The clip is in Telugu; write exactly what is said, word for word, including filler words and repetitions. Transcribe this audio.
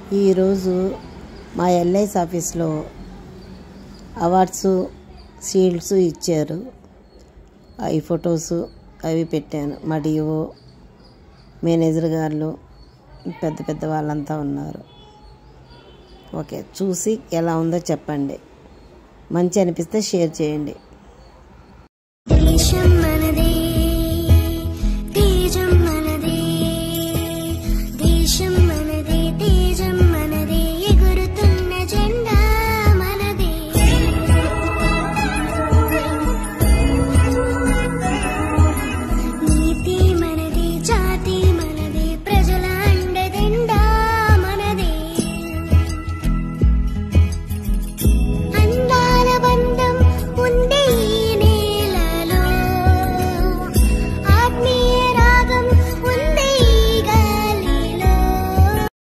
ఈరోజు మా ఎల్ఐసి ఆఫీస్లో అవార్డ్స్ షీల్డ్స్ ఇచ్చారు. అవి ఫొటోస్ అవి పెట్టాను. మా డిఓ మేనేజర్ గారు పెద్ద పెద్ద వాళ్ళంతా ఉన్నారు. ఓకే, చూసి ఎలా ఉందో చెప్పండి. మంచి అనిపిస్తే షేర్ చేయండి.